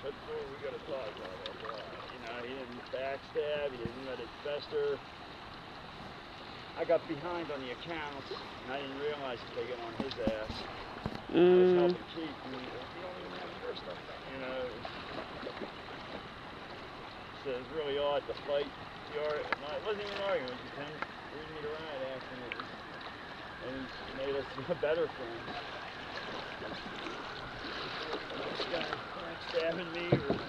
That's what we got to talk about. You know, he didn't backstab, he didn't let it fester. I got behind on the accounts, and I didn't realize that they got on his ass. I was helping Keith, and he goes, you don't even have your stuff back. You know, so it was really odd to fight. It wasn't even an argument, it was just him leading me to ride after me. And he made us better friends. This guy backstabbing me or